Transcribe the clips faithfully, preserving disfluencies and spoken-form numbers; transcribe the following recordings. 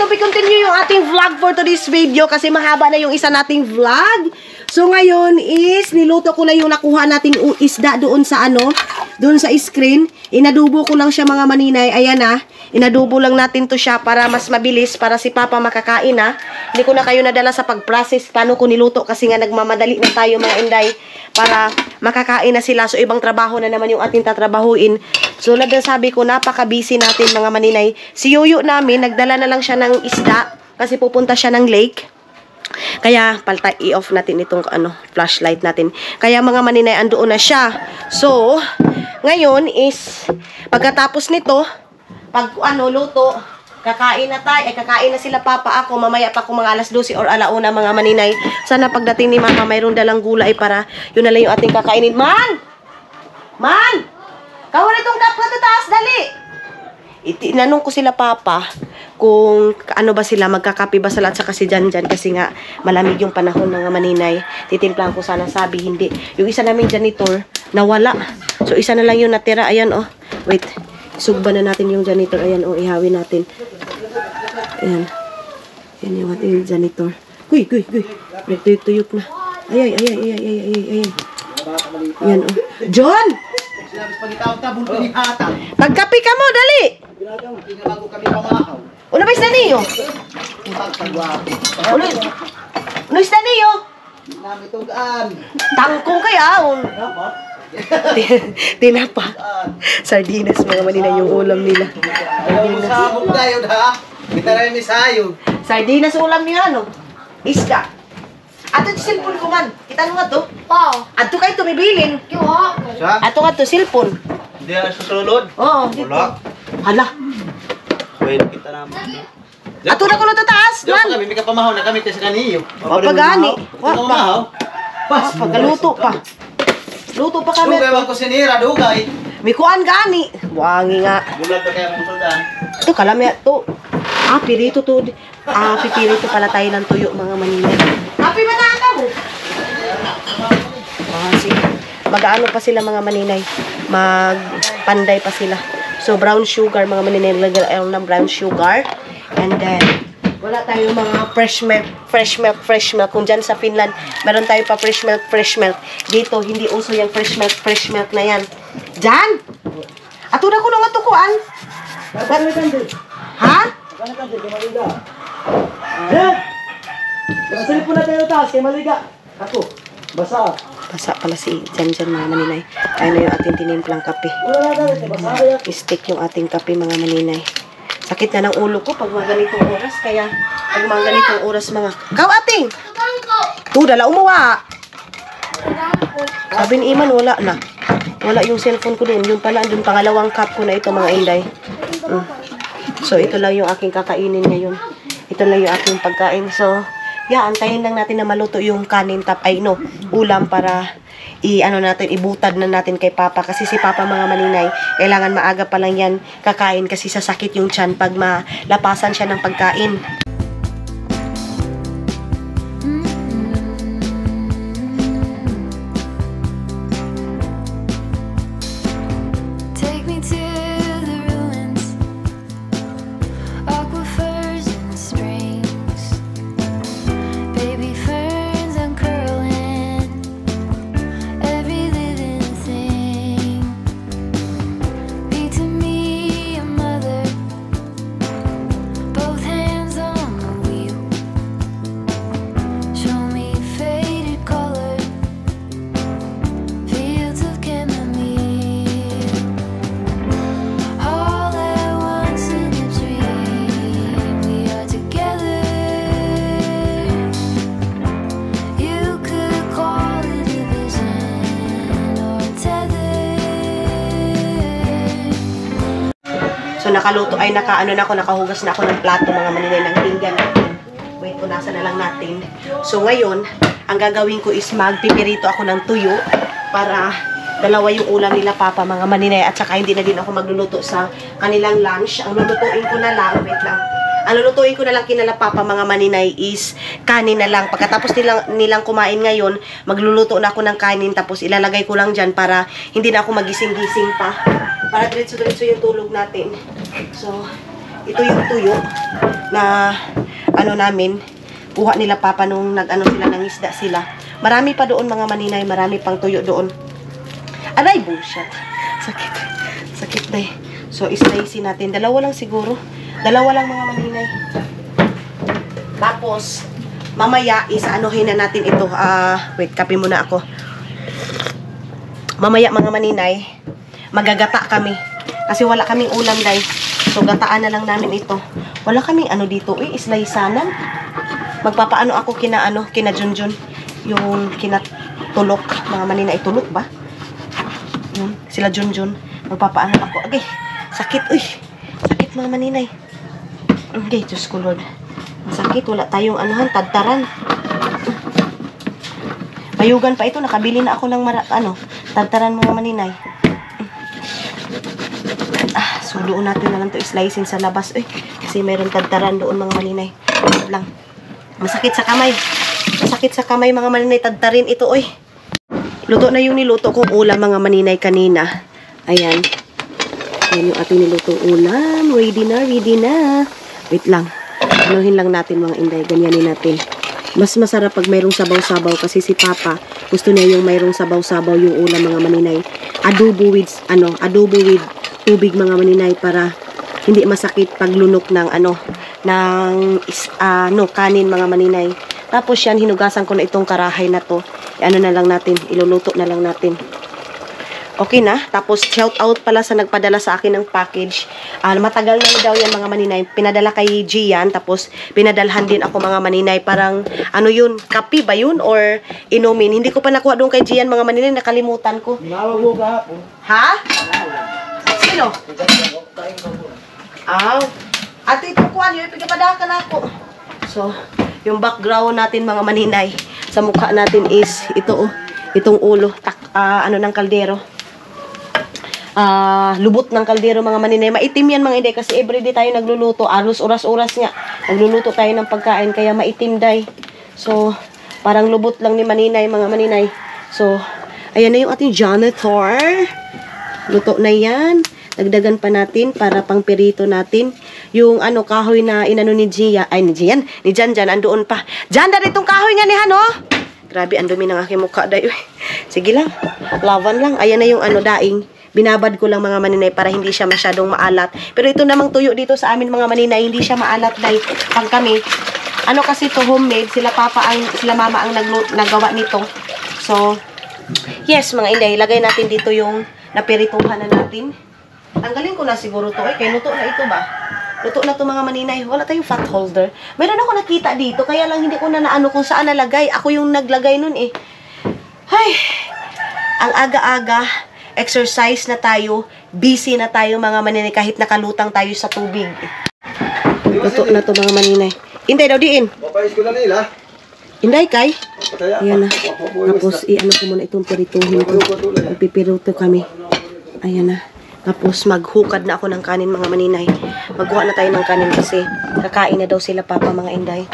to be continue yung ating vlog for today's video kasi mahaba na yung isa nating vlog. So ngayon is niluto ko na yung nakuha nating isda doon sa ano, doon sa screen. Inadubo ko lang siya mga maninay. Ayan na. Inadubo lang natin to siya para mas mabilis para si Papa makakain na. Hindi ko na kayo nadala sa pag-process paano ko niluto kasi nga nagmamadali na tayo mga inday para makakain na sila. So ibang trabaho na naman yung ating tatrabahuin. So nagsasabi ko napaka-busy natin mga maninay. Si Yuyo namin nagdala na lang siya ng isda kasi pupunta siya ng lake. Kaya palta i-off natin itong ano flashlight natin. Kaya mga maninay andoon na siya. So ngayon is pagkatapos nito pag ano luto kakain na tayo, eh kakain na sila Papa ako, mamaya pa kung mga alas dose or alauna mga maninay. Sana pagdating ni Mama mayroon dalang gulay para yun na lang yung ating kakainin. Man! Man! Kawan itong cup na taas, dali! Itinanong ko sila Papa kung ano ba sila, magkakape ba sila at saka si Janjan kasi nga malamig yung panahon mga maninay. Titimplahan ko sana, sabi hindi. Yung isa naming janitor, nawala. So isa na lang yung natira, ayan oh. Wait, sugba na natin yung janitor, ayan oh, ihawin natin. Ayan. Ayan yung ating janitor. Guy, guy, guy. Nagtuyok na. Ay, ay, ay, ay, ay, ay, ay, ay. Ayan oh. John! Magkape ka mo, dali! Una ba isda niyo? Una Una isda niyo? Tangkong kaya. Tinapa. Sardinas mga manina yung ulam nila. Sardinas ulam niya ano? Isda. Ato yung cellphone ko man. Kita nyo nga to? Oo. Ato kayo tumibilin. Ato nga to cellphone. Hindi na susunod? Oo. Wala. Hala. Pwede kita naman. Ato na ko na tataas, man. Kami, may kapamahaw na kami kasi kaniyo. Papagani. Kapamahaw? Pagaluto pa. Luto pa kami. Dugay bang kusinira, dugay. May kuan gani. Buwangi nga. Bulag pa kaya mong soldan. Ito, kalamya to. Ah, pirito to. Ah, pipirito pala tayo ng tuyo, mga manila. Happy ba na ata mo? Ah, sige. Mag-ano pa sila mga maninay. Magpanday pa sila. So, brown sugar, mga maninay. Lagyan ng brown sugar. And then, wala tayo mga fresh milk, fresh milk, fresh milk. Kung dyan sa Finland, meron tayo pa fresh milk, fresh milk. Dito, hindi uso yung fresh milk, fresh milk na yan. Dyan! Ato na ko nung atukuan. Ha? Eh! Kasi po na tayo taas, kay maliga. Ako, basa. Basa pala si Janjan mga maninay. Ayun na yung ating tinimplang kape. Stick yung ating kape mga maninay. Sakit na ng ulo ko pag mga ganitong oras. Kaya pag mga ganitong oras mga... Kau ating! Tu, dala umuwa. Sabi ni Iman, wala na. Wala yung cellphone ko doon. Yung pala, yung pangalawang cup ko na ito mga inday. Mm. So, ito lang yung aking kakainin ngayon. Ito lang yung aking pagkain. So, yeah, antayin lang natin na maluto yung kanin tap. Ay, no, ulam para i-ano natin, ibutad na natin kay Papa. Kasi si Papa mga maninay, kailangan maaga pa lang yan kakain kasi sasakit yung tiyan pag malapasan siya ng pagkain. So, nakaluto, ay nakaano na ako, nakahugas na ako ng plato, mga maninay ng pinggan natin. Wait, punasan na lang natin. So, ngayon, ang gagawin ko is magpipirito ako ng tuyo para dalawa yung ulam nila Papa, mga maninay. At saka hindi na din ako magluluto sa kanilang lunch. Ang lulutuin ko na lang, wait lang. Ang lulutuin ko na lang kinala Papa, mga maninay, is kanin na lang. Pagkatapos nilang, nilang kumain ngayon, magluluto na ako ng kanin. Tapos ilalagay ko lang dyan para hindi na ako magising-gising pa. Para diretso-diretso yung tulog natin. So, ito yung tuyo na ano namin, kuha nila papa nung nag-ano sila, ng isda sila. Marami pa doon mga maninay, marami pang tuyo doon. Aray, bullshit. Sakit. Sakit na eh. So, islice natin. Dalawa lang siguro. Dalawa lang mga maninay. Tapos, mamaya, isa-anuhin na natin ito. Ah, uh, wait, kape muna ako. Mamaya mga maninay, magagata kami. Kasi wala kaming ulam, guys. So, gataan na lang namin ito. Wala kaming ano dito. Eh, isliceanan. Magpapaano ako kina, ano, kina Junjun. Yung kinatulok. Mga maninay, tulok ba? Yun, sila Junjun. Magpapaano ako. Agay, sakit, uy. Sakit mga maninay. Okay, Diyos ko Lord. Sakit, wala tayong anuhan, tadtaran. Mayugan pa ito, nakabili na ako ng mara, ano, tadtaran mga maninay. Ah, so doon natin na lang to slicing sa labas. Uy, kasi mayroon tadtaran doon mga maninay. Lang. Masakit sa kamay. Masakit sa kamay mga maninay, tadtarin ito, uy. Luto na yung niluto kong ulam mga maninay kanina. Ayan. Ayan yung ating nilutong ulam. Ready na, ready na. Wait lang. Anuhin lang natin mga inday. Ganyanin natin. Mas masarap pag mayroong sabaw-sabaw kasi si Papa gusto niya yung mayroong sabaw-sabaw yung ulam mga maninay. Adobo with, ano, adobo with tubig mga maninay para hindi masakit paglunok ng, ano, ng, uh, no, kanin mga maninay. Tapos yan, hinugasan ko na itong karahay na to. E, ano na lang natin, iluluto na lang natin. Okay na. Tapos, shout out pala sa nagpadala sa akin ng package. Uh, matagal na daw yan mga maninay. Pinadala kay Gian. Tapos, pinadalhan din ako mga maninay. Parang, ano yun, kape ba yun? Or inumin? Hindi ko pa nakuha doon kay Gian mga maninay. Nakalimutan ko. Tinawag mo kahapon. Ha? Sino? Aw. At ito ko, ano yun? Pagkapadakan ako. So, yung background natin mga maninay. Sa mukha natin is, ito oh. Itong ulo. Tak, uh, ano ng kaldero. Uh, lubot ng kaldero mga maninay. Maitim yan mga inday kasi everyday tayo nagluluto. Alos oras-oras nga. Nagluluto tayo ng pagkain kaya maitim day. So, parang lubot lang ni maninay mga maninay. So, ayan na yung ating janitor. Luto na yan. Dagdagan pa natin para pang pirito natin. Yung ano kahoy na inano ni Gia. Ay ni Gian. Ni Jan Jan. Andoon pa. Jan, dari itong kahoy nga ni Hano. Grabe, ang dumi ng aking mukha day. Sige lang. Lawan lang. Ayan na yung ano daing. Binabad ko lang mga maninay para hindi siya masyadong maalat. Pero ito namang tuyo dito sa amin mga maninay, hindi siya maalat dahil pag kami, ano kasi to homemade, sila papa ang, sila mama ang nag, nagawa nito. So, yes mga inday, lagay natin dito yung napirituhan na natin. Tanggalin ko na siguro to. Eh, kaya luto na ito ba? Luto na to mga maninay. Wala tayong fat holder. Meron ako nakita dito, kaya lang hindi ko na naano kung saan nalagay. Ako yung naglagay nun eh. Ay, ang aga-aga. Exercise na tayo, busy na tayo mga maninay kahit nakalutang tayo sa tubig. Luto na to mga maninay. Inday daw diin. Papayos ko na nila. Inday kay. Ayan na. Tapos i-ano ko muna itong pirituhin ko. Magpipiruto kami. Ayan na. Tapos maghukad na ako ng kanin mga maninay. Magkuha na tayo ng kanin kasi kakain na daw sila papa mga inday.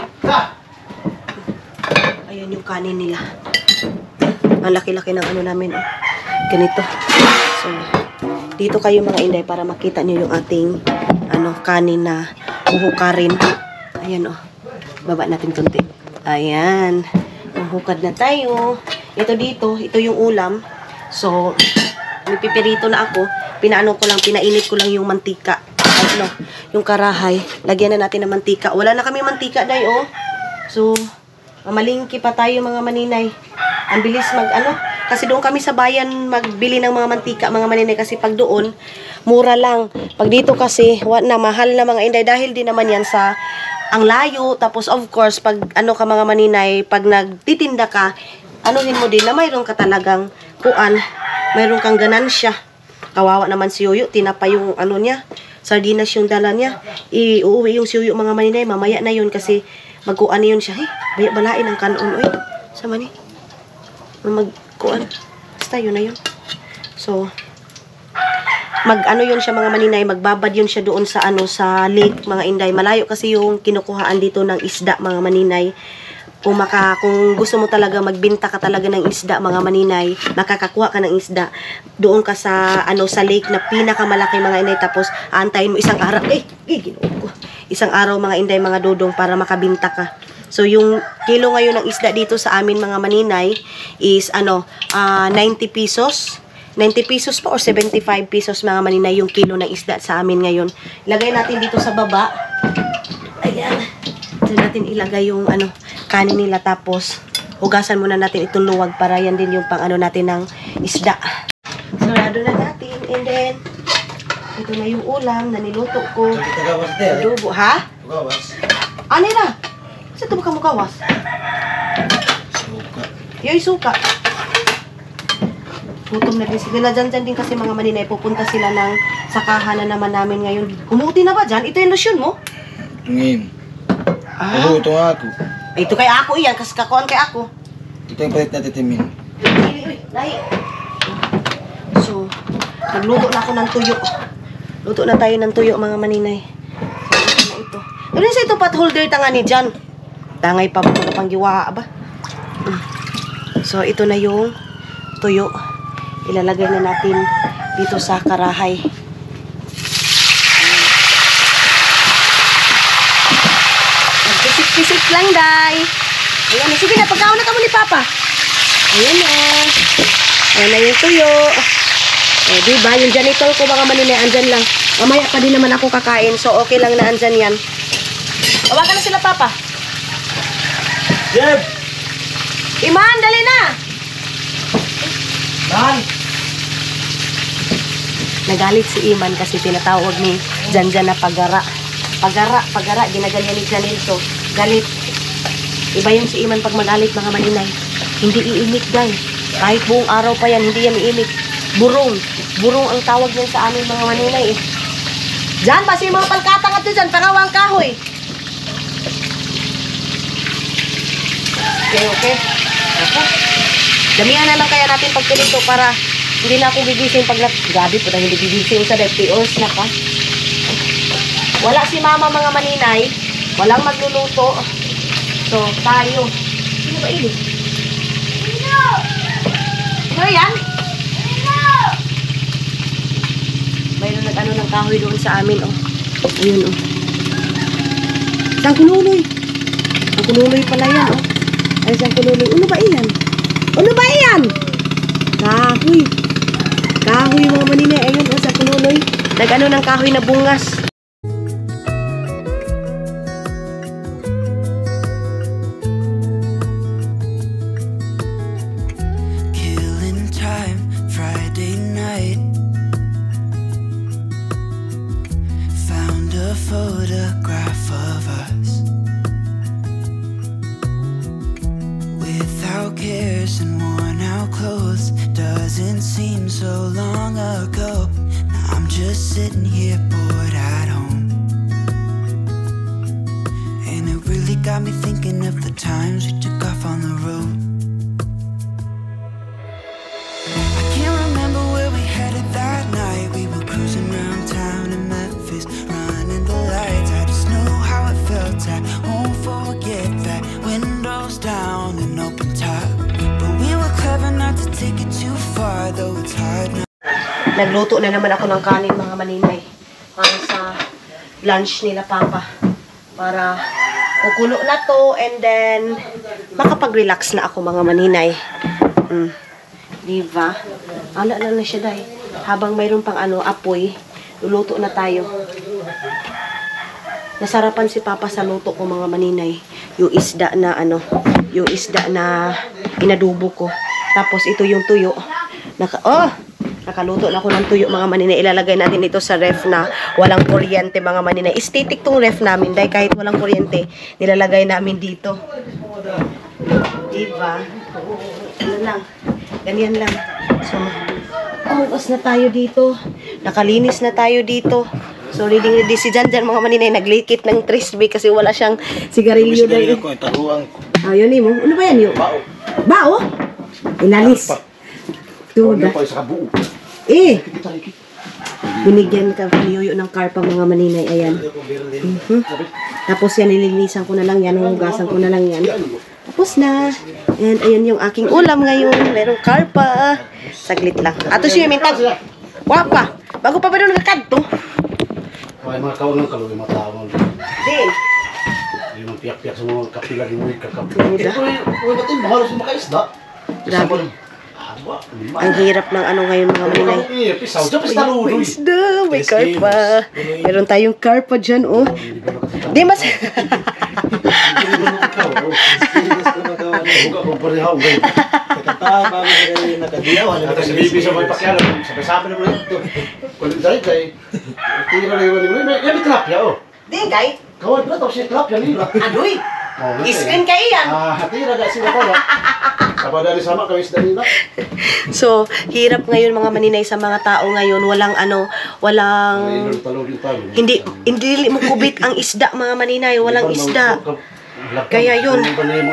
Ayan yung kanin nila. Ang laki-laki ng ano namin. Oh. Ganito. So, dito kayo mga inday para makita nyo yung ating ano, kanin na uhukarin. Ayan o. Oh. Baba natin konti. Ayan. Uhukad na tayo. Ito dito. Ito yung ulam. So, nipipirito na ako. Pinaano ko lang, pinainit ko lang yung mantika. Ano, yung karahay. Lagyan na natin ng mantika. Wala na kami mantika, day, oh. So, mamalingki pa tayo mga maninay. Ang bilis mag, ano, kasi doon kami sa bayan magbili ng mga mantika, mga maninay, kasi pag doon, mura lang. Pag dito kasi, what na, mahal na mga inday, dahil din naman yan sa ang layo. Tapos, of course, pag ano ka mga maninay, pag nagtitinda ka, anuhin mo din na mayroon ka talagang kuan, mayroon kang ganansya. Kawawa naman si Yoyo, tinapa yung ano niya, sardinas yung dala niya. Iuwi yung si Yoyo mga maninay, mamaya na yun kasi magkuan yun siya. Hey, baya-balain ang kanon, oy. Sama ni. Magkuan. Basta yun na yun. So, mag-ano yun siya mga maninay, magbabad yun siya doon sa ano sa lake mga inday. Malayo kasi yung kinukuhaan dito ng isda mga maninay. kung maka kung gusto mo talaga magbenta ka talaga ng isda mga maninay, makakakuha ka ng isda, doon ka sa ano sa lake na pinakamalaki mga inday, tapos aantayin mo isang araw, eh, eh ginoo ko. Isang araw mga inday mga dudong para makabenta ka. So yung kilo ngayon ng isda dito sa amin mga maninay is ano, uh, ninety pesos. ninety pesos pa or seventy-five pesos mga maninay yung kilo ng isda sa amin ngayon. Ilagay natin dito sa baba. Ayan. Diyan natin ilagay yung ano, kanin nila, tapos hugasan muna natin itong luwag para yan din yung pang ano natin ng isda. Sarado na natin, and then ito na yung ulam na niluto ko. Adobo, ha? Ano na? Kasi ito ka mukawas? Suka. Yung suka. Gutom na din sila. Dyan, dyan din kasi mga maninay, pupunta sila ng sakahan na naman namin ngayon. Kumuti na ba dyan? Ito yung lotion mo? Ngayon. Ah? Oo, ito nga ako. Ito kay ako iyan, kasi kakuan kay ako. Ito yung palit na titimin. Uy, uy, lahi. So, nagluto na ako ng tuyo. Luto na tayo ng tuyo mga maninay. So, ito na ito. Ano sa ito pot holder tanga ni dyan? Tangay pa ba mga panggiwa ba? So, ito na yung tuyo. Ilalagay na natin dito sa karahay. Pisik-pisik lang, day. Ayan na. Sige na, pagkaon na ka mo ni Papa. Ayan na. Ayan na yung tuyo. Eh, diba? Yung janitor ko mga maninay, andyan lang. Mamaya pa din naman ako kakain. So, okay lang na andyan yan. Tawagan na sila, Papa. Jeb! Iman, dali na! Man! Nagalit si Iman kasi tinatawag ni Janjan na pagara. Pagara, pagara, ginaganyan ni Janilto. Galit. Iba yung si Iman pag magalit mga maninay. Hindi iimik guys. Kahit buong araw pa yan, hindi yan iimik. Burong. Burong ang tawag yan sa amin mga maninay eh. Jan, basi mga palkatang at dyan, pangawang kahoy. Okay, okay. Okay. Damihan na lang kaya natin pagpilito para hindi na ako gigising pag gabi po na hindi gigising sa fifty hours na ka. Wala si mama mga maninay. Walang magluluto. So, tayo. Sino ba ini? Sino? Ano yan? Sino? Mayroon nag-ano ng kahoy doon sa amin, oh. Ayun, oh. Sang kunuloy. Ang kunuloy pala yan, oh. Ay, sang kunuloy. Ano ba iyan? Ano ba iyan? Kahoy. Kahoy mga maninay. Ayun, oh, sang kunuloy. Nag-ano ng kahoy na bungas. Photograph of us without cares and worn out clothes. Doesn't seem so long ago. Now I'm just sitting here bored at home, and it really got me thinking of the times we took off on the road. I can't remember where we headed that night. We were cruising around town in Memphis, running the lights. I just know how it felt. I won't forget that. Windows down and open top, but we were clever not to take it too far, though it's hard now. Nagluto na naman ako ng kanin mga maninay para sa lunch nila Papa. Para kukulo na to and then makapag-relax na ako mga maninay. Mm. Diba? Ala na na siya dahil. Habang mayroon pang ano, apoy, luluto na tayo. Nasarapan si Papa sa luto ko mga maninay. Yung isda na ano, yung isda na inadubo ko. Tapos ito yung tuyo. Naka, oh! Nakaluto na ako ng tuyo mga maninay. Ilalagay natin ito sa ref na walang kuryente mga maninay. Aesthetic tong ref namin dahil kahit walang kuryente, nilalagay namin dito. Diba? Ano lang. Ganyan lang. So, oras na tayo dito. Nakalinis na tayo dito. So, reading ready si Janjan mga maninay. Naglikit ng trisby kasi wala siyang sigarilyo dahil. Ayun ni mo. Ano ba yan yun? Bao. Bao? Inalis. Tuda. Eh. Binigyan ka ni Yoyo ng karpa mga maninay. Ayan. Mm-hmm. Tapos yan, nilinisan ko na lang yan. Hugasan ko na lang yan. Tapos na. And ayan yung aking ulam ngayon. Merong karpa. Saglit lang. Ato siya yung mintag. Wapa. Bago pa ba doon nagkadto? Ay, mga kaon ng kaluwi, mga tao. Din. Hindi man piyak-piyak sa mga kapila ni Uy, kakapila. Ito yung batin, mahalo sa makaisda. Grabe. Ang hirap ng ano ngayon mga maninay. Isda, may karpa. Meron tayong karpa dyan, oh. Di mas... Di, kay? Kawad na to, siya tilapia nila. Adoy! Iskin kayo yan. Ah, hatira ga sila pala. Kapag dari sama kami sa nila. So, hirap ngayon mga maninay sa mga tao ngayon. Walang ano, walang... Hindi, hindi mo kubit ang isda mga maninay. Walang isda. Kaya yun.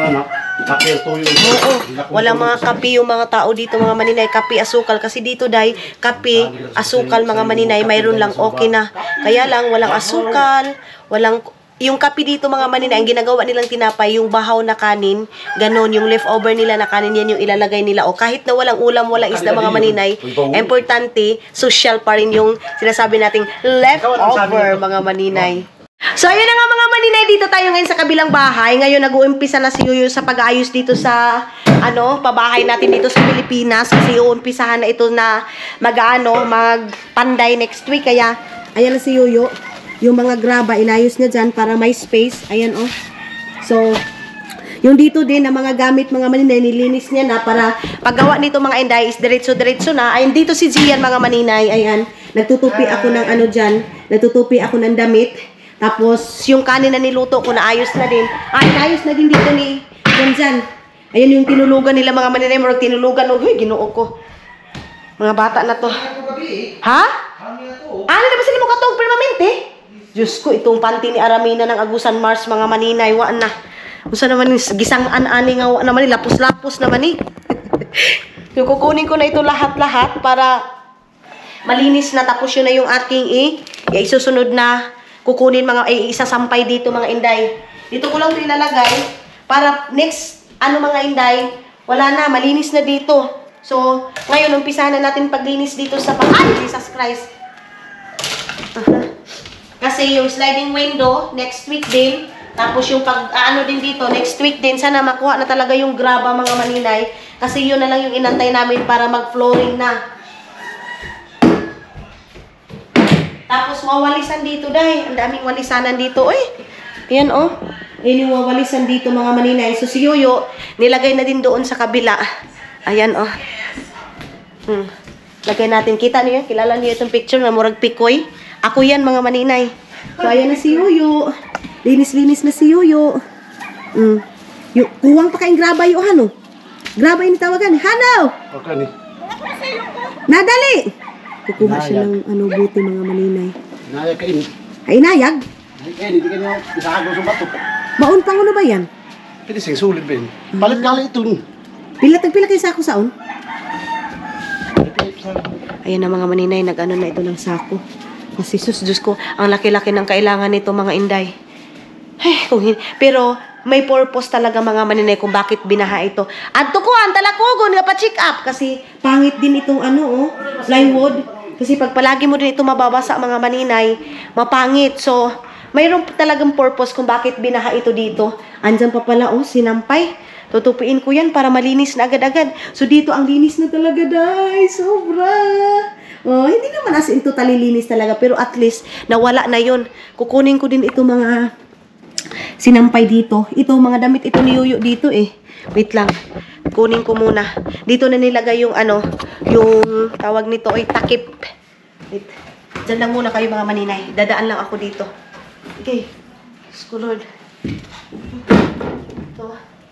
Oo, walang mga kape yung mga tao dito mga maninay. Kape, asukal. Kasi dito day, kape, asukal mga maninay. Mayroon lang okay na. Kaya lang, walang asukal, walang... Yung kape dito mga maninay, ang ginagawa nilang tinapay, yung bahaw na kanin, ganon, yung leftover nila na kanin, yan yung ilalagay nila. O kahit na walang ulam, walang isda mga maninay, importante, social pa rin yung sinasabi nating leftover mga maninay. So ayun na nga mga maninay, dito tayo ngayon sa kabilang bahay. Ngayon nag-uumpisa na si Yuyo sa pag-aayos dito sa ano, pabahay natin dito sa Pilipinas. Kasi uumpisahan na ito na mag-ano, mag-panday next week. Kaya ayan na si Yuyo. Yung mga graba, inayos niya dyan para may space. Ayan, oh. So, yung dito din na mga gamit, mga maninay, nilinis niya na para paggawa nito mga inday is diretso-diretso na. Ayun, dito si Gian, mga maninay. Ayan, nagtutupi ako ng ano dyan. Nagtutupi ako ng damit. Tapos, yung kanin na niluto ko, naayos na din. Ay, naayos na din dito ni Gian dyan. Ayan yung tinulugan nila, mga maninay. Marag tinulugan. Oh, huy, ginoo ko. Mga bata na to. Ha? Ano na ba sila mo katog permanente? Diyos ko, itong panty ni Aramina ng Agusan Mars, mga maninay, waan na. Usa naman, gisang-an-ani nga, waan naman, lapos-lapos naman eh. Yung kukunin ko na ito lahat-lahat para malinis na, tapos yun na yung ating eh, isusunod na kukunin mga, eh, isasampay dito mga inday. Dito ko lang ito ilalagay para next, ano mga inday, wala na, malinis na dito. So, ngayon, umpisa na natin paglinis dito sa pang... Ay, Jesus Christ! Uh-huh. Kasi yung sliding window, next week din. Tapos yung pag, ano din dito, next week din. Sana makuha na talaga yung graba mga maninay. Kasi yun na lang yung inantay namin para mag-flooring na. Tapos wawalisan dito dahil. Ang daming walisanan dito. Uy, yan oh. Yan yung wawalisan dito mga maninay. So si Yoyo, nilagay na din doon sa kabila. Ayan oh. Hmm. Lagay natin. Kita niyo yan? Kilala niyo itong picture na murag pikoy? Ako yan, mga maninay. So, ayan na si Yoyo. Linis-linis na si Yoyo. Mm. Yung, kuwang pa kaing graba yung ano. Graba yung tawagan. Hano! Okay ni. Nadali! Kukuha siya ng ano, buti, mga maninay. Nayag ka ini. Ay, nayag? Ay, hindi ka niya isahagos ng bato. Maun pang ano ba yan? Pwede sing sulit ba yun? Palit ka lang ito. Pila, tagpila kayo sako saon? Ayan na mga maninay, nag-ano na ito ng sako. Kasi sus, Diyos ko, ang laki-laki ng kailangan nito mga inday. Ay, kung hin pero may purpose talaga mga maninay kung bakit binaha ito. Adto ko, ang talakogon nga pa-check up. Kasi pangit din itong ano, oh, plywood. Kasi pag palagi mo din ito mababasa mga maninay, mapangit. So, mayroon talagang purpose kung bakit binaha ito dito. Andyan pa pala, oh, sinampay. Tutupiin ko yan para malinis na agad-agad. So, dito ang linis na talaga, day. Sobra. Oh, hindi naman as in totally linis talaga. Pero at least, nawala na yun. Kukunin ko din ito mga sinampay dito. Ito, mga damit ito ni Yoyo dito eh. Wait lang. Kunin ko muna. Dito na nilagay yung ano, yung tawag nito ay takip. Wait. Diyan lang muna kayo mga maninay. Dadaan lang ako dito. Okay. Lord. Ito.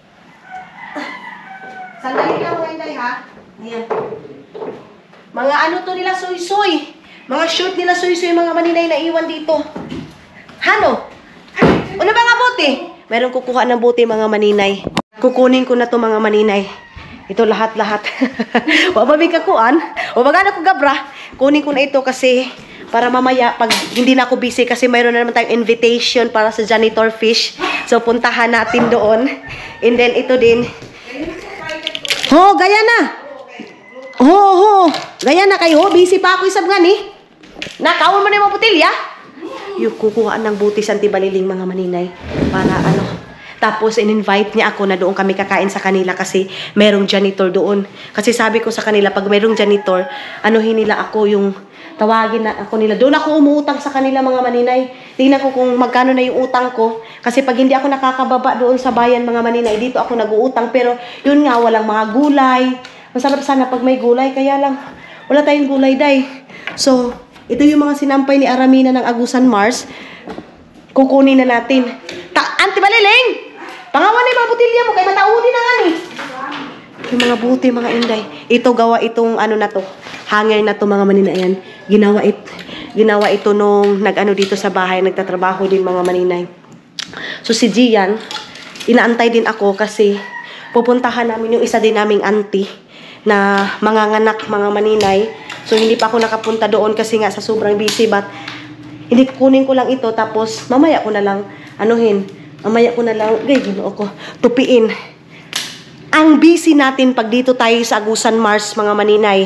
Sandali lang mga inday ha. Ayan. Mga ano to nila soy-soy. Mga short nila soy-soy mga maninay na iwan dito. Hano? Ano ba nga bote? Meron kukuha ng bote mga maninay. Kukunin ko na to mga maninay. Ito lahat-lahat. Wababig kakuan. O baga na ko gabra. Kunin ko na ito kasi para mamaya pag hindi na ako busy kasi mayroon na naman tayong invitation para sa janitor fish. So puntahan natin doon. And then ito din. Ho, gaya na. Ho, ho. Gaya na kayo. Busy pa ako isang gani. Nakawon mo na yung mga butilya. Yung kukuhaan ng butis antibaliling mga maninay. Para ano. Tapos in-invite niya ako na doon kami kakain sa kanila kasi merong janitor doon. Kasi sabi ko sa kanila pag merong janitor, anuhin nila ako yung tawagin na ako nila. Doon ako umuutang sa kanila mga maninay. Tingnan ko kung magkano na yung utang ko. Kasi pag hindi ako nakakababa doon sa bayan mga maninay, dito ako nag-uutang. Pero yun nga, walang mga gulay. Masarap sana pag may gulay. Kaya lang, wala tayong gulay, day. So, ito yung mga sinampay ni Aramina ng Agusan Mars. Kukunin na natin. Ta Auntie Baliling! Pangawan na yung mga butilya mo. Kaya matauni na nga ni. Yung mga buti, mga inday. Ito gawa itong ano na to. Hanger na to mga maninayan. Ginawa it ginawa ito nung nag-ano dito sa bahay, nagtatrabaho din mga maninay. So si Gian, inaantay din ako kasi pupuntahan namin yung isa din naming auntie na manganganak mga maninay. So hindi pa ako nakapunta doon kasi nga sa sobrang busy, but hindi kunin ko lang ito tapos mamaya ko na lang anuhin. Mamaya ko na lang, gay, ginoo ko, tupiin. Ang busy natin pag dito tayo sa Agusan Mars mga maninay.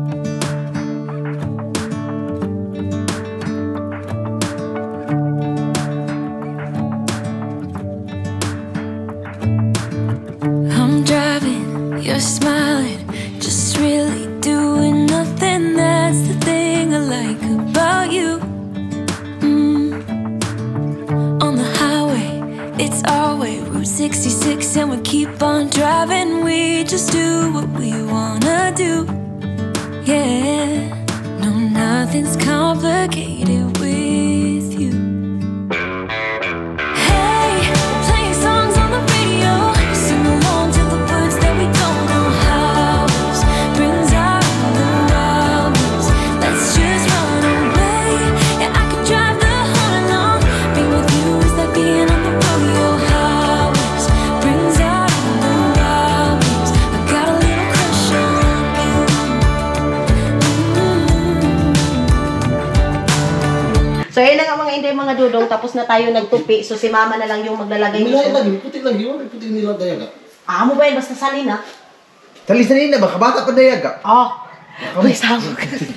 You're smiling, just really doing nothing. That's the thing I like about you. Mm. On the highway, it's our way, Route sixty-six, and we keep on driving. We just do what we wanna do. Yeah, no, nothing's complicated with you. Hey, playing songs on the radio, sing along to the words that we don't. So, yun na nga mga inday, mga dudong. Tapos na tayo nagtupi. So, si mama na lang yung maglalagay Milay nito. lagi, puti lagi. Wala puti nila dayaga. Ah, mo ba yun? Basta salin, ha? Talisanin na ba? Kabata pa dayaga. Oh. May sabog.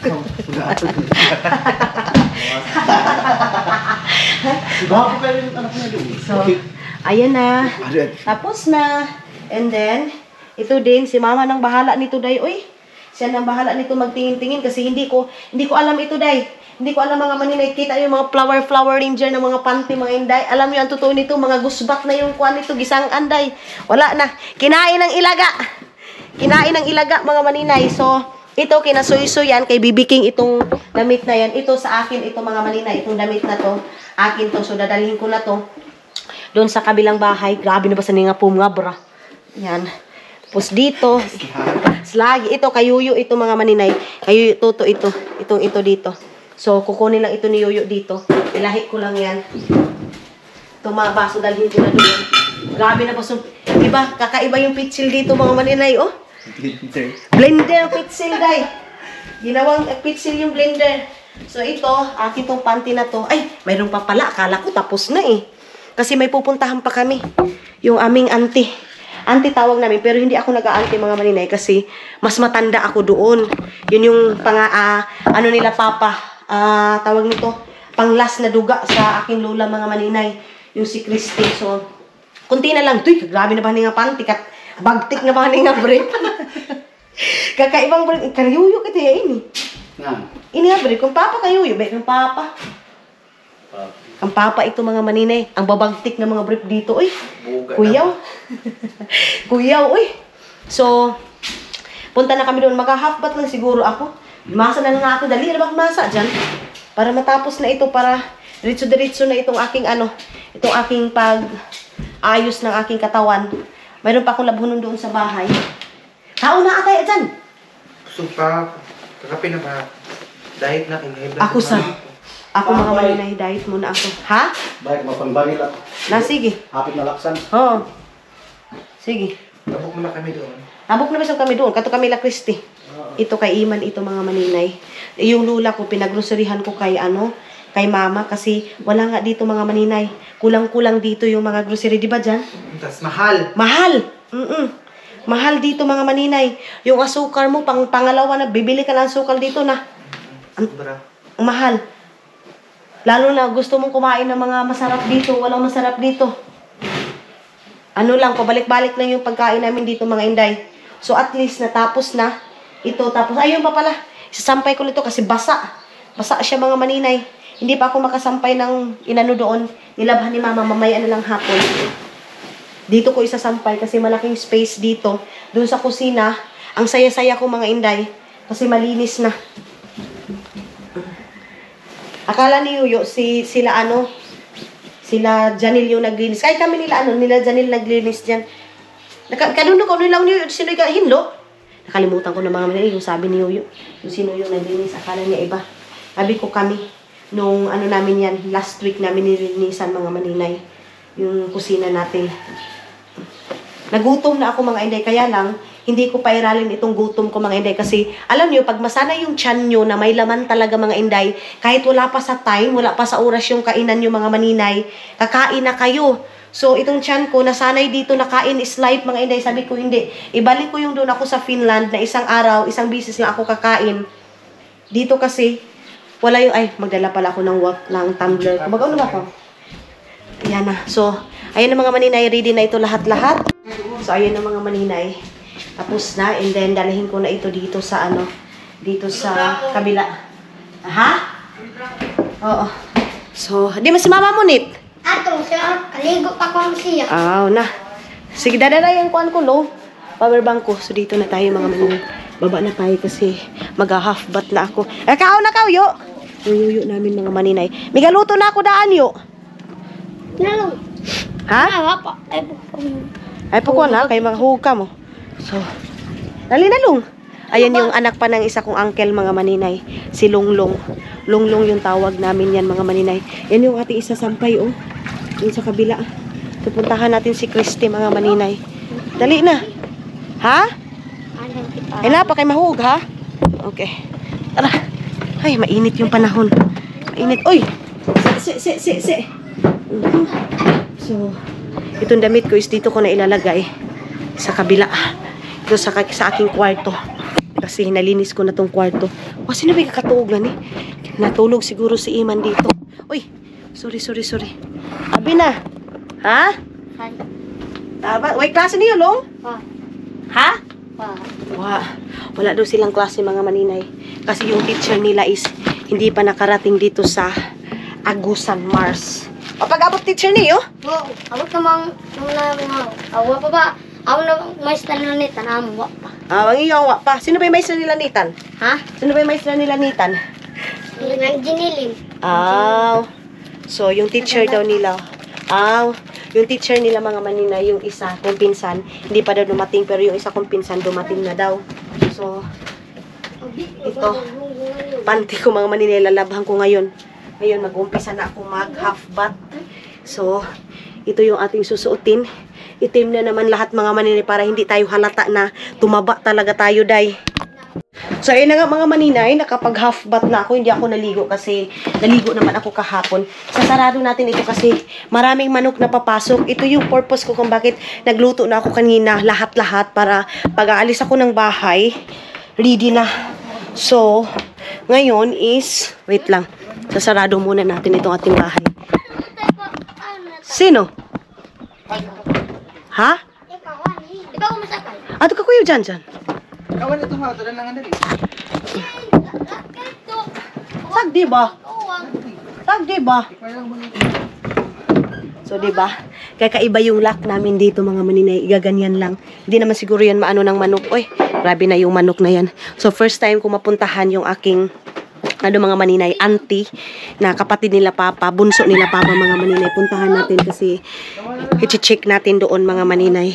Bago kayo yung anak niya doon. So, ayan na. Tapos na. And then, ito din, si mama nang bahala nito, day. Uy, siya nang bahala nito magtingin-tingin kasi hindi ko, hindi ko alam ito, day. Hindi ko alam mga maninay, kita yung mga flower-flower ranger ng mga panty, mga inday. Alam nyo ang totoo nito, mga gusbat na yung kuwan nito, gisang anday. Wala na. Kinain ng ilaga. Kinain ng ilaga, mga maninay. So, ito, kinasuy-suy yan. Kay B B King itong damit na yan. Ito sa akin, ito mga maninay. Itong damit na to, akin to. So, dadalhin ko na to doon sa kabilang bahay. Grabe na ba sa nga pum nga, bra. Yan. Tapos dito, slagi. Ito, kayuyo ito mga maninay. Kayuyo, ito, ito, ito. Itong ito dito. So, kukunin lang ito ni Yoyo dito. Ilahi ko lang yan. Ito mga baso, dalhin ko na doon. Grabe na baso. Diba, kakaiba yung pitsil dito mga maninay, oh. Blender. Blender, pitsil, day. Ginawang eh, pitsil yung blender. So, ito, akin tong panty na to. Ay, mayroon pa pala. Akala ko tapos na eh. Kasi may pupuntahan pa kami. Yung aming auntie. Auntie tawag namin, pero hindi ako nag-auntie mga maninay kasi mas matanda ako doon. Yun yung pang, uh, ano nila papa. Ah, uh, tawag nito, panglas na duga sa aking lola mga maninay, yung si Christy. So, kunti na lang. Tuy, grabe na ba nga panty, kat bagtik na ba nga brief. Kakaibang brief, kayuyo kita ya ini. Nga. Ini nga brief, kung papa kayuyo, ba kang papa. Ang papa ito mga maninay, ang babagtik na mga brief dito, uy. Kuyaw. Kuyaw, uy. So, punta na kami doon, mag-half-bat lang siguro ako. Masa na nga ako, dali na ba masa dyan? Para matapos na ito, para diretso-diretso na itong aking ano, itong aking pag-ayos ng aking katawan. Mayroon pa akong labhunon doon sa bahay. Kao na atay dyan! Gusto pa, kakape na ba? Diet na, kinahib na. Ako sa, ako mga maninay, diet muna ako. Ha? Baik, mapangbangil at. Na, sige. Hapit na laksan. Oo. Sige. Tabok mo na kami doon. Nabok na ba kami doon? Kato kami la Christy. Oo. Ito kay Iman, ito mga maninay. Yung lula ko, pinaggroserihan ko kay ano, kay mama kasi wala nga dito mga maninay. Kulang-kulang dito yung mga grocery, di ba dyan? Tas mahal. Mahal! Mm-mm. Mahal dito mga maninay. Yung asukal mo, pang pangalawa na, bibili ka ng asukal dito na. Ang, Sobra. ang mahal. Lalo na gusto mong kumain ng mga masarap dito, walang masarap dito. Ano lang, pabalik-balik lang yung pagkain namin dito mga inday. So at least natapos na ito. Tapos, ayun pa pala, isasampay ko nito kasi basa. Basa siya mga maninay. Hindi pa ako makasampay ng inano doon. Nilabhan ni mama, mamaya na lang hapon. Dito ko isasampay kasi malaking space dito. Doon sa kusina, ang saya-saya ko mga inday. Kasi malinis na. Akala ni Yuyo, si, sila ano, sila Janil yung naglinis. Kahit kami nila ano, nila Janil naglinis dyan. Kanuno ko nilang Yuyo, sino yung hinlo? Nakalimutan ko na mga manila yung sabi ni Yuyo. Yung sino yung naglinis, akala niya iba. Sabi ko kami. Nung ano namin yan, last week namin nilinisan mga maninay. Yung kusina natin. Nagutom na ako mga inday. Kaya lang, hindi ko pairalin itong gutom ko mga inday. Kasi alam niyo, pag masana yung tiyan nyo na may laman talaga mga inday, kahit wala pa sa time, wala pa sa oras yung kainan nyo mga maninay, kakain na kayo. So, itong tiyan ko, nasanay dito na kain is life mga inday. Sabi ko, hindi. Ibalik ko yung doon ako sa Finland na isang araw, isang bisis lang ako kakain. Dito kasi, wala yung, ay, magdala pala ako ng wok, ng tumbler. Mag-ano ba ako? Ayan na. So, ayan na mga maninay. Ready na ito lahat-lahat. So, ayan na mga maninay. Tapos na. And then, dalahin ko na ito dito sa, ano, dito sa kabila. Ha? Oo. So, di mo si mama mo, Nit? Ato, siya, kaligo pa ko siya. Aw, na. Sige, dadala yung kuhan ko, no? Power bank ko. So, dito na tayo mga maninay. Baba na tayo kasi mag-half bat na ako. Eh, kao na kao, yo! Yung yuyo namin mga maninay. May galuto na ako daan, yo! Nalong. Ha? Ah, pa. Ay, Ay, pukuan ha, kay mga huka mo. So, dali na lung. Ayan yung anak pa ng isa kong uncle mga maninay. Si Lunglong. Lunglong yung tawag namin yan mga maninay. Yan yung ating isa sampay, oh. Yung sa kabila. Pupuntahan natin si Christy mga maninay. Dali na. Ha? Ay, napa kay mahug, ha? Okay. Tara. Ay, mainit yung panahon. Mainit. Uy! Si, si, si, si. Uh-huh. So, itong damit ko is dito ko na ilalagay sa kabila. Ito sa, sa aking kwarto. Kasi nalinis ko na tong kwarto. O, sino ba kakatuog na ni? Natulog siguro si Iman dito. Uy! Sorry, sorry, sorry. Abi na. Ha? Taba. Uy, klase niyo, Long? Pa. Ha? Pa. Wow. Wala daw silang klase mga maninay. Kasi yung teacher nila is hindi pa nakarating dito sa Agusan, Mars. O pag-abot teacher niyo? Wow, abot namang muna mga awa pa ba? Awa na may style na nita na amo wa pa. Ah, ang iyo wa pa. Sino ba yung maestra nila Nitan? Ha? Sino ba yung maestra nila Nitan? Nang ginilim. Ah. So yung teacher daw nila. Ah, yung teacher nila mga maninay, yung isa kong pinsan, hindi pa daw dumating pero yung isa kong pinsan dumating na daw. So ito, panty ko mga maninay, lalabhan ko ngayon. Ngayon, mag-umpisa na ako mag-half bath. So, ito yung ating susuotin. Itim na naman lahat mga maninay para hindi tayo halata na tumaba talaga tayo, day. So, ayun na nga mga maninay, nakapag-half bath na ako. Hindi ako naligo kasi naligo naman ako kahapon. Sasarado natin ito kasi maraming manok na papasok. Ito yung purpose ko kung bakit nagluto na ako kanina lahat-lahat para pag-aalis ako ng bahay, ready na. So, ngayon is, wait lang, sasarado muna natin itong ating bahay. Sino? Ha? Ikaw masakay. Ato ka kuya dyan dyan. Kawan ito ha, ito lang ang dali. Sag, diba? Sag, diba? So, diba? Kakaiba yung lock namin dito mga maninay. Igaganyan lang. Hindi naman siguro yan maano ng manok. Uy, grabe na yung manok na yan. So, first time ko mapuntahan yung aking ano mga maninay, auntie, na kapatid nila papa, bunso nila papa mga maninay. Puntahan natin kasi i-check natin doon mga maninay.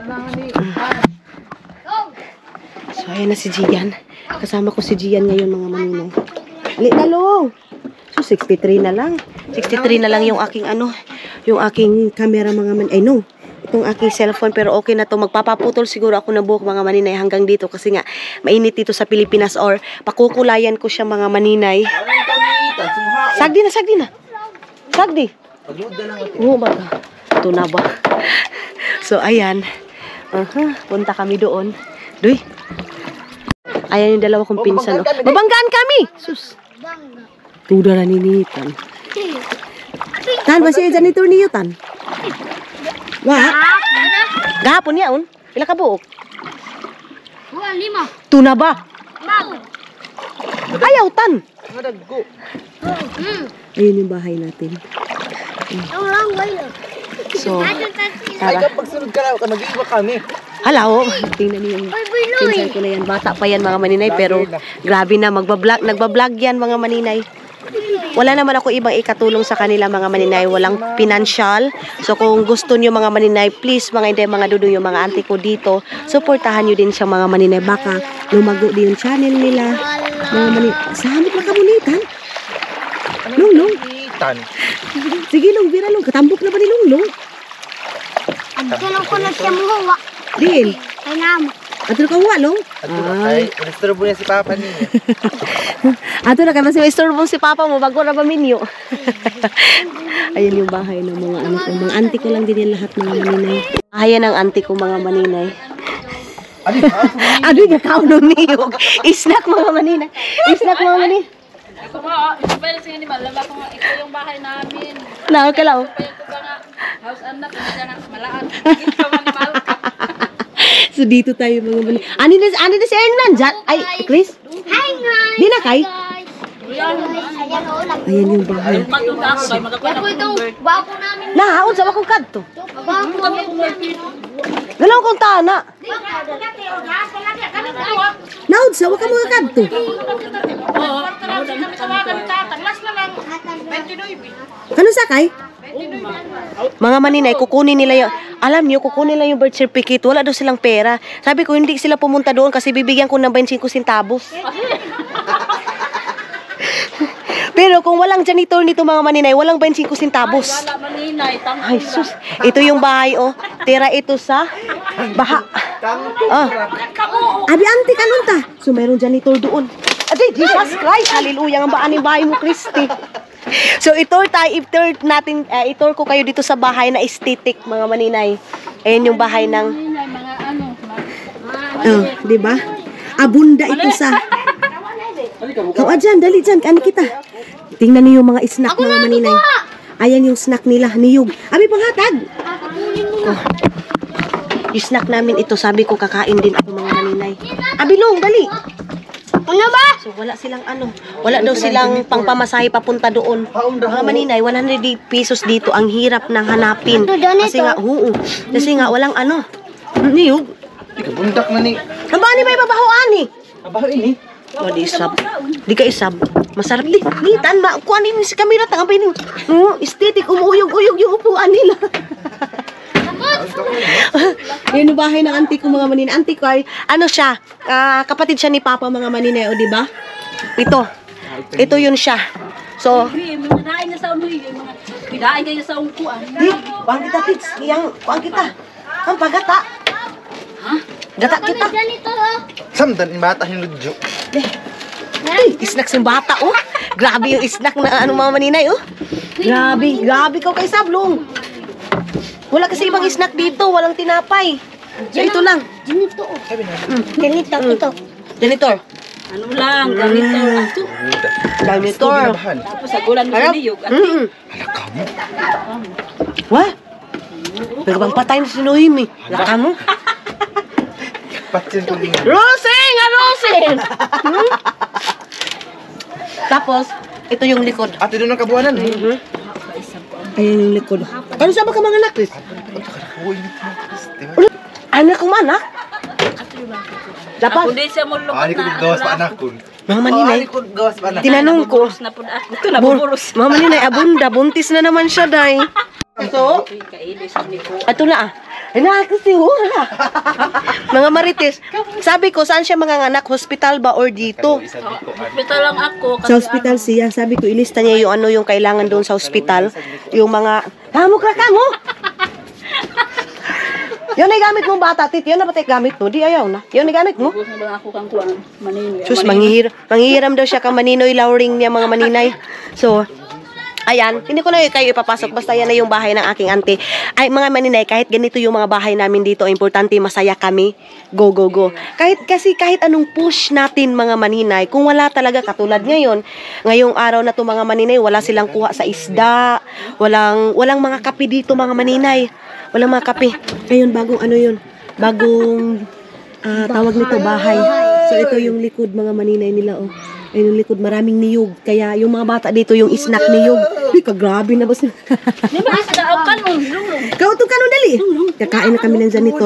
So, ayan na si Gian. Kasama ko si Gian ngayon mga maninay. Ali, talong! So, sixty-three na lang. sixty-three na lang yung aking ano, yung aking camera mga man. Ay, no. itong aking cellphone pero okay na to. Magpapaputol siguro ako ng buhok mga maninay hanggang dito kasi nga mainit dito sa Pilipinas or pakukulayan ko siya mga maninay. Sagdi na, sagdi na. Sagdi. Oo ba? Ito na ba? So ayan. Uh-huh. Punta kami doon. Duy. Ayan yung dalawa kong pinsan. Oh. Babanggaan kami! Sus. Tuda na ninitan. Tan, ba siya janitor niyo, Tan? Wa? Gahapon niya, un? Pila ka buok? Wah, lima. Tuna ba? Mau. Ayaw, Tan. Hmm. Ayun yung bahay natin. Orang wala. So, Ay, tara. kapag sunod ka na, mag-iiwa kami. Hala, oh. Tingnan niyo yung pinsan ko na yan. Bata pa yan, mga maninay. Pero, grabe na. Magbablog, nagbablog yan, mga maninay. Wala naman ako ibang ikatulong sa kanila, mga maninay. Walang financial. So, kung gusto niyo mga maninay, please, mga hindi, mga dudong yung mga auntie ko dito, supportahan niyo din siya, mga maninay. Baka lumago din yung channel nila. Mga maninay. Samit na kabulitan. Lung, lung. Tan. Sige, lung, vira, lung. Katambok na ba ni lung, lung? Tulong ko na siya muwa. Din. Ay nama. Ato na kawa, lung. Ay, nasturbo niya si Papa niya. Ato na kay mas may store si papa mo bago na ba minyo. Ayun yung bahay ng mga ano ko, mga auntie ko lang din yan lahat mga maninay. Ayan ang auntie ko mga maninay. Adi ka kao nung niyog. Isnak mga maninay. Isnak mga maninay. Ako nga, ito pa yung sinini, malala ko nga, ito yung bahay namin. Na, kalaw. Ito pa yung ko nga, house anak, hindi ka nga malaan. Ito man ni Malka. So dito tayo mga maninay. Ano na, ano na si Ernan? Jan, ay, Chris? Hi guys. Di na kay? Ayan o. Ayan yung bahay. Matunda ako, kaya magkakuha Ako ng itong convert. bago namin. Nahaon sa wakong kadto. Bago kami namin. Galawang kong tana. Naud sa wakang mga kadto. Kano sakay? Mga maninay, kukunin nila yung, alam nyo, kukunin nila yung birth certificate. Wala daw silang pera. Sabi ko, hindi sila pumunta doon kasi bibigyan ko ng twenty-five centavos. Pero kung walang janitor nito mga maninay, walang twenty-five centavos. Wala maninay, tangko Ay, sus. Ito yung bahay, oh. Tira ito sa baha. Ah. Abi, ante ka nun ta. So, mayroong janitor doon. Adi, Jesus Christ. Hallelujah. Ang baan yung bahay mo, Christy. So, itour tayo, itour natin, uh, itour ko kayo dito sa bahay na aesthetic, mga maninay. Ayan yung bahay ng, maninay, mga ano, mga oh, di ba? Abunda ito sa, kawa dyan, dali dyan, ano kita. Tingnan niyo yung mga snack, mga maninay. Ayan yung snack nila, niyog. Abi, panghatag. Oh. Yung snack namin ito, sabi ko, kakain din ako, mga maninay. Abi, Long, dali. Ano ba? So, wala silang ano, wala daw silang pangpamasahe papunta doon. Mga maninay, one hundred pesos dito. Ang hirap nang hanapin. Kasi nga, oo. Kasi nga, walang ano. Niyog. Bundak na ni. Ang ba ni may babahoan ni? Abaho ini. O, di isab. Di ka isab. Masarap di. Nitan, ma. Kuhan din si kamera. Tangapin nyo. No, estetik. Umuuyog-uyog yung upuan nila. Yun yung bahay ng auntie ko mga maninay. Auntie ko ay, ano siya, ah, kapatid siya ni Papa mga maninay, o diba? Ito. Ito yun siya. So, mga nain niya sa unoy, mga pidain kayo sa ungkuan. di, kuhan kita, kids. Iyang, kuhan kita. Ang pagata. Ha? Gata kita. Ganito oh. Samdan, bata hinudyo. Ay, snack yung bata, oh. Grabe yung snack na ano mga maninay, oh. Grabe, grabe ka kay Sablong. Wala kasi ibang snack dito, walang tinapay. So, ito lang. Ganito oh. Mm. Ganito ito. Janitor. Ano lang, ganito. Ato. Janitor. Tapos sa gulan mo sa niyog. Mm. What? Pero bang patay mo si Noim, eh. Laka mo. Patsin ko din. Rosing! Ah, Rosing! Hmm? Tapos, ito yung likod. Ate doon ang kabuanan. Mm-hmm. Ayan yung likod. Ano sa ba ka mga anak, Chris? Anak kong anak? Dapat. Kundi siya mo lukot Ani ko gawas pa anak ko. Mga maninay, Ani ko gawas pa anak. tinanong ko. na po ako. Ito na buburos. Mga maninay, abunda, buntis na naman siya, day. So, Kailis ni ko. ito na ah. Ay, nakakasi, oh, hala. Mga marites, sabi ko, saan siya manganganak? Hospital ba or dito? Hospital lang ako. Sa hospital siya, sabi ko, ilista niya yung ano yung kailangan doon sa hospital. Yung mga, kamo ka kamo! Yun ay gamit mong bata, tit. Yun na ba tayo gamit mo? Di ayaw na. Yun ay gamit mo. Ubus na lang ako kang kuwan. Maninoy. Sus, manghihir manghihiram daw siya kang maninoy lowering niya mga maninay. So, ayan, hindi ko na kayo ipapasok. Basta yan na yung bahay ng aking auntie. Ay, mga maninay, kahit ganito yung mga bahay namin dito, importante masaya kami. Go, go, go. Kahit, kasi kahit anong push natin mga maninay, kung wala talaga katulad ngayon, ngayong araw na to mga maninay, wala silang kuha sa isda, walang, walang mga kape dito mga maninay. Walang mga kape. Ngayon, bagong ano yun? Bagong, ah, tawag nito, bahay. So, ito yung likod mga maninay nila, oh. Ayun yung likod, maraming niyog. Kaya yung mga bata dito, yung snack niyog. Uy, kagrabe na ba siya? Di ba? Sa aukan mo. Lulong. Kauto ka nun, dali. Kakain na kami ng ganito.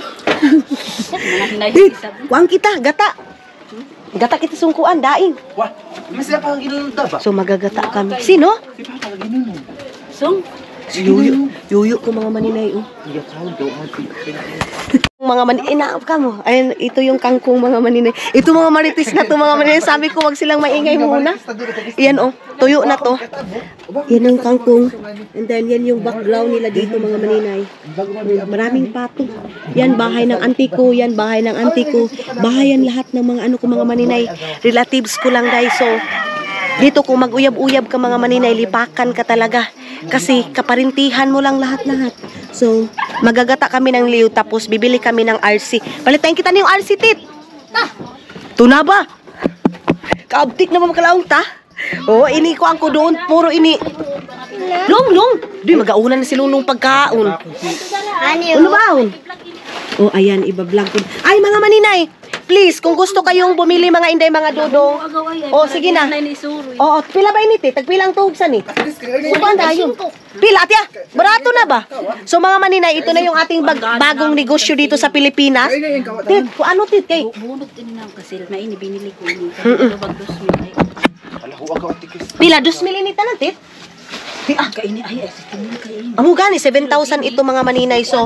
Mga hinay. Wait, kuang kita, gata. Gata kita sungkuan, daing. Wah, masaya pa ang ginunod ba? So, magagata kami. Sino? Di ba ka ginunod? Sung. Si Yuyo. Yuyo ko mga maninay, oh. Iya ka, daw ati. Mga maninay, inaap ka mo. Ayun, ito yung kangkong mga maninay. Ito mga maritis na to mga maninay. Sabi ko, wag silang maingay muna. Yan, oh. Tuyo na to. Yan yung kangkong. And then, yan yung background nila dito mga maninay. Maraming pato. Yan, bahay ng auntie ko. Yan, bahay ng auntie ko. Bahay yan lahat ng mga ano ko mga maninay. Relatives ko lang, guys. So, dito kung mag-uyab-uyab ka mga maninay, lipakan ka talaga. Kasi kaparintihan mo lang lahat-lahat. So, magagata kami ng liw tapos bibili kami ng R C. Palitan kita ng R C, tit. Ah, tuna ba? Kaabtik naman makalaong ta. Oh, ini ko ang ko doon. Puro ini. Long, long. Di, mag-auna na si Lunong pagkaon. Ano ba? Oh, ayan, iba-vlog ko. Ay, mga maninay. Please, kung gusto kayong bumili mga inday, mga dudong. Oh, sige na. Oo, pila ba init eh? Tagpilang tuhog sa ni? Suban tayo. Pila, atya. Barato na ba? So, mga maninay, ito na yung ating bag bagong negosyo dito sa Pilipinas. Tit, kung ano tit kay? Bunot din lang kasi may binili ko ni. Pila, dos mil init na tit? Ah, kaini ay ay kaini kaini. Amo gani, seven thousand ito mga maninay. So,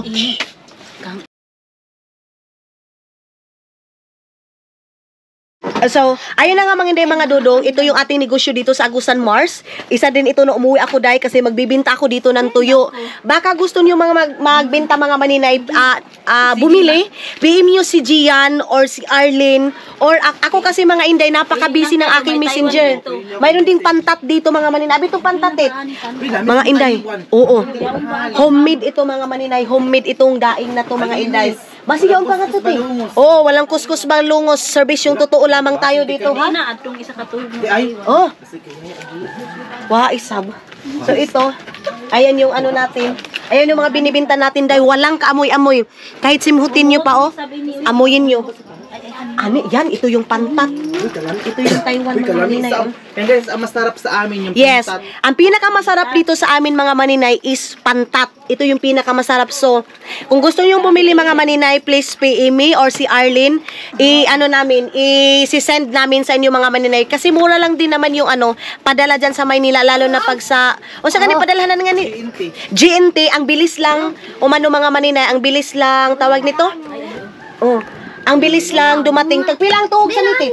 So, ayun na nga mga inday mga dudong, ito yung ating negosyo dito sa Agusan Mars. Isa din ito na umuwi ako dahil kasi magbibinta ako dito ng tuyo. Baka gusto niyo mga mag magbenta mga maninay, uh, uh, bumili, P M nyo si Gian or si Arlene or ako kasi mga inday, napaka-busy ng aking messenger. Mayroon ding pantat dito mga maninay. Abi itong pantat eh. Mga inday. Oo. Homemade ito mga maninay. Homemade itong daing na to mga inday. Basigaw pa nga to, te. Oo, walang kuskus bang lungos. Service yung totoo lamang tayo dito, ha? Na atong isa ka tuhog. Oh. Wa isab. So ito, ayan yung ano natin. Ayan yung mga binibinta natin dahil walang kaamoy-amoy. Kahit simhutin nyo pa, oh. Amoyin nyo. Ano, yan, ito yung pantat. Ito yung Taiwan mga maninay. Oh. And guys, ang masarap sa amin yung Yes, pantat. ang pinakamasarap dito sa amin mga maninay is pantat. Ito yung pinakamasarap. So, kung gusto niyo bumili mga maninay, please P M me or si Arlene. I ano namin, i-send namin sa inyo mga maninay kasi mura lang din naman yung ano, padala diyan sa Maynila lalo na pag sa o sa kanila padalhan nga ni G N T, ang bilis lang umano mga maninay, ang bilis lang tawag nito. Oh, ang bilis lang dumating. Tagpilang tuhog sa niti.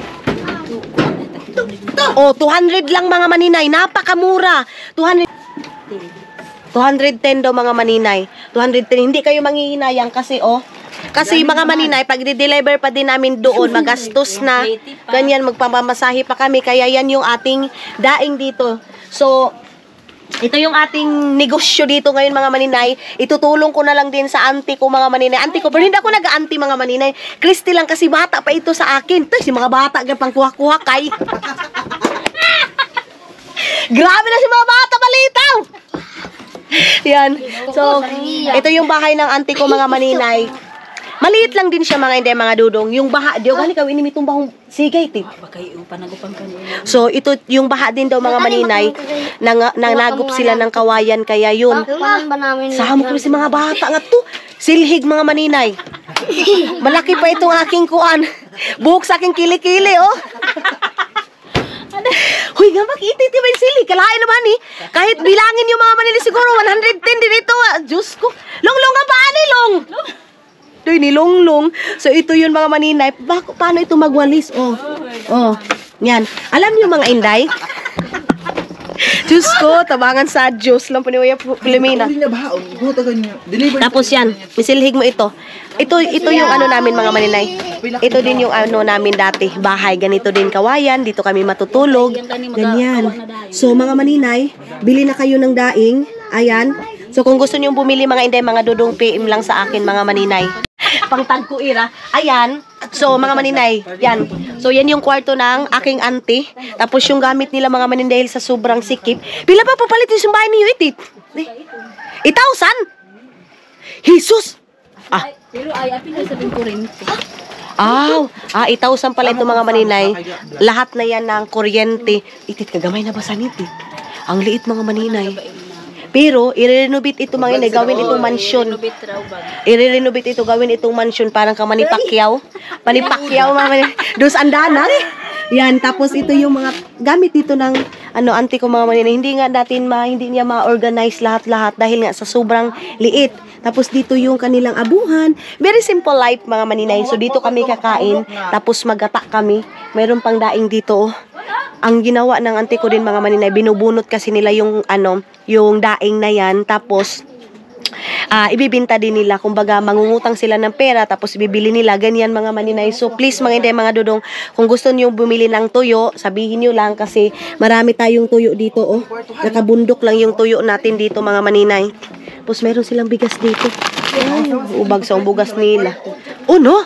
Oh, two hundred lang mga maninay. Napakamura. two hundred two hundred ten daw mga maninay. two hundred ten. Hindi kayo manghihinayang kasi oh. Kasi mga maninay, pag di-deliver pa din namin doon, magastos na. Ganyan, magpamamasahe pa kami. Kaya yan yung ating daing dito. So, ito yung ating negosyo dito ngayon mga maninay. Itutulong ko na lang din sa auntie ko mga maninay. Auntie ko, pero hindi ako nag-auntie mga maninay. Christy lang kasi bata pa ito sa akin. Ito, si mga bata pang kuha-kuha kay. Grabe na si mga bata, balitaw! Yan. So, ito yung bahay ng auntie ko mga maninay. Maliit lang din siya mga hindi mga dudong. Yung baha, diyo gali ka ini mitong bahong sigay ti. So ito yung baha din daw mga maninay nang nangagup sila ng kawayan kaya yun. Sa mo si mga bata nga to. Silhig mga maninay. Malaki pa itong aking kuan. Buhok sa aking kilikili oh. Huy nga makita iti may sili. Kalain naman eh. Kahit bilangin yung mga maninay siguro one hundred ten din ito. Diyos ko. Long-long nga paano long? Ito yung nilonglong. So, ito yun mga maninay. Pa paano ito magwalis? Oh. Oh. Yan. Alam niyo mga inday? Diyos ko, tabangan sa Diyos lang paniwaya Pilomena. Uli na ba? Butagan niya. Deliver. Tapos yan, misilhig mo ito. Ito ito yung ano namin mga maninay. Ito din yung ano namin dati, bahay. Ganito din kawayan, dito kami matutulog. Ganyan. So mga maninay, bili na kayo ng daing. Ayan. So kung gusto niyo bumili mga inday, mga dudong P M lang sa akin mga maninay. Pangtagko ira. Ayan. So mga maninay, yan. So yan yung kwarto ng aking auntie. Tapos yung gamit nila mga maninay dahil sa sobrang sikip. Pila pa papalit yung bahay niyo itit? eight thousand? Jesus! Ah. Pero ay, apin na sabihin ko rin. Ah, ah, eight thousand pala ito mga maninay. Lahat na yan ng kuryente. Itit, kagamay na ba sa nitit? Ang liit mga maninay. Pero, i-renovate ito mga inay, gawin itong mansion. I-renovate ito, gawin itong mansion, parang ka Manipacquiao. Manipacquiao mga maninay. Dos andanan. Yan, tapos ito yung mga gamit dito ng ano, auntie ko mga maninay. Hindi nga natin ma, hindi niya ma-organize lahat-lahat dahil nga sa sobrang liit. Tapos dito yung kanilang abuhan. Very simple life mga maninay. So dito kami kakain, tapos magata kami. Mayroon pang daing dito. Oh. Ang ginawa ng auntie ko din mga maninay, binubunot kasi nila yung ano, yung daing na yan. Tapos uh, ibibinta din nila, kumbaga mangungutang sila ng pera tapos ibibili nila, ganyan mga maninay. So please mga inday, mga dudong, kung gusto niyo bumili ng tuyo, sabihin niyo lang kasi marami tayong tuyo dito. Oh. Nakabundok lang yung tuyo natin dito mga maninay. Tapos meron silang bigas dito. Ay, ubag sa bugas nila. Oh no?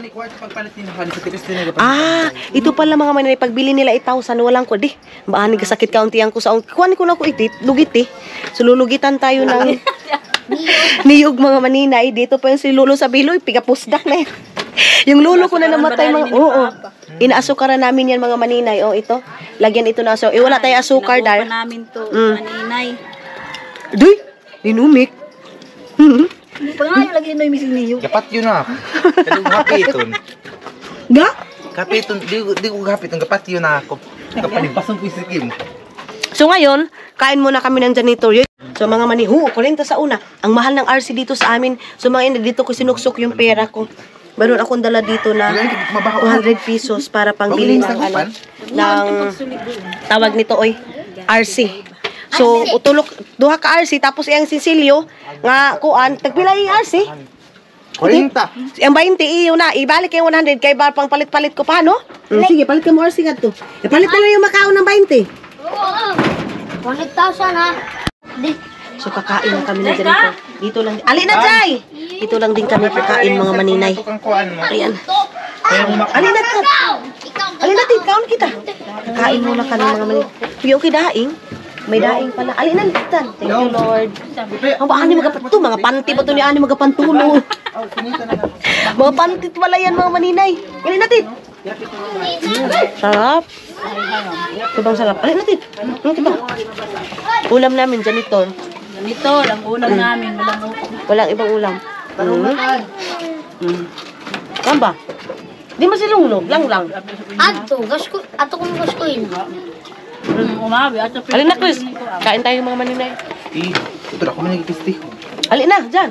Ah, ito pala mga maninay, pagbili nila eight thousand, walang ko di. Baani ka sakit kaunti ang ko sa kuan ko na ko itit, lugit eh. So lulugitan tayo ng niyog mga maninay. Dito pa yung si Lolo sa Biloy, pigapusdak na yan. Yung lolo ko na namatay mga, oo. Oh, oh. Inaasukaran namin yan mga maninay. Oh, ito. Lagyan ito na. So, eh, wala tayong asukar dahil. Pinagupa namin to, Mm. maninay. Duy, linumik. Hmm. Hindi pa nga yung lagi na yung mising niyo. Dapat yun na. Dali ko kapiton. Ga? Kapiton, di, di ko kapiton. Dapat yun na ako. Kapalipasong ko isikim. So ngayon, kain muna kami ng janitor. So mga mani, hu, kuryente sa una. Ang mahal ng R C dito sa amin. So mga ina, dito ko sinuksok yung pera ko. Meron akong dala dito na two hundred pesos para pangbili ng ano, ng tawag nito oy, R C. So utulok duha ka R C tapos iyang Cecilio nga kuan tagpila yung R C? forty. Ang twenty iyo na ibalik yung one hundred kay bar pang palit-palit ko pa no? Mm, sige, palit ka mo R C ngadto. Ipalit na lang yung makaon ng twenty. Oo. one thousand ha. Di. So kakain lang kami na dito. Dito lang. Ali na Jay. Dito lang din kami kakain mga maninay. Ayan. Ali na ka. Ali na tin kaon kita. Kakain muna kami mga maninay. Yung kidaing. May daing pala. Ali na tan. Thank you Lord. Ang ba ani magapato mga panty pa to ni ani magapantulo. Mga panty pala yan mga maninay. Ali na tin. Sarap. Sobrang sarap. Ali na tin. Ano kita? Ulam namin janitor. Ganito, lang ulam namin. Walang ulam. Walang ibang ulam. Mm. Mm. Kan ba? Di masilunglog, lang lang. Ato, gasko, ato kung gaskoin. Mm, umabi. Ato, Alin na Chris, kain tayo mga maninay. Eh, ito na ako manigipisti. Alin na, dyan.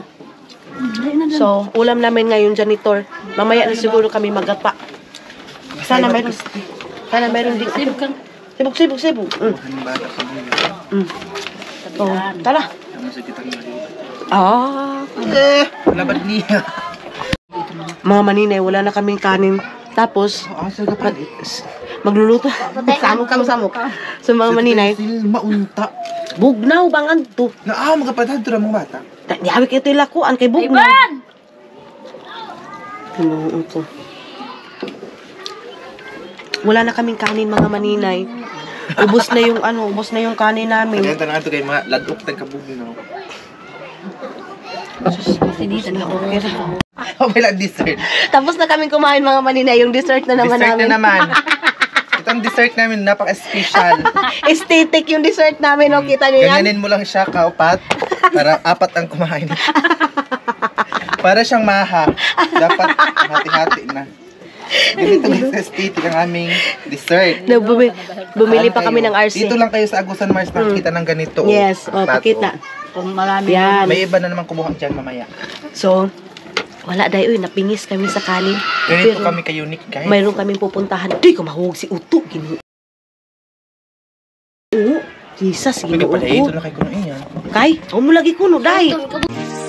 So, ulam namin ngayon janitor. Mamaya na siguro kami magapa. Sana meron. Sana meron din. Sibog kang. Sibog, sibog, sibog. Mm. Mm. So, tara. Ah. Eh, labad niya. Mga maninay, wala na kaming kanin. Tapos, Asa ka pa? magluluto. Samok kami samok. So mga maninay, Maunta. bugnaw bangan to. Na ah, magkapadad to mga bata. Di hawik ito lakuan kay bugnaw. Iban! Tinuon ko. Wala na kaming kanin mga maninay. Ubos na yung ano, ubos na yung kanin namin. Kaya tanang to kay mga ladok tag kabugin no. Sinitan na Okay na. Oh, may lang dessert. Tapos na kaming kumain mga maninay, yung dessert na naman Dessert namin. na naman. Itong dessert namin napaka-special. Aesthetic yung dessert namin, no? Kita niyo yan? Ganyanin mo lang siya kaupat para apat ang kumain. Para siyang maha. Dapat hati-hati na. Ganito guys, aesthetic ang aming dessert. No, bumi bumili pa kami ng R C. Dito lang kayo sa Agusan Mars nakikita ng ganito. Yes, oh, Apat, pakita. Kung marami. Yan. May iba na naman kumuha dyan mamaya. So, wala dahil, uy, napingis kami sa kanin. Ganito Pero, kami ka-unique guys. mayroon kaming pupuntahan. Di ko mahuwag si Uto. Gino. Oo. Jesus, Pwede ginoo pala ito ko. na kay kuno iyan. Kay, amo lagi kuno, day. Ito,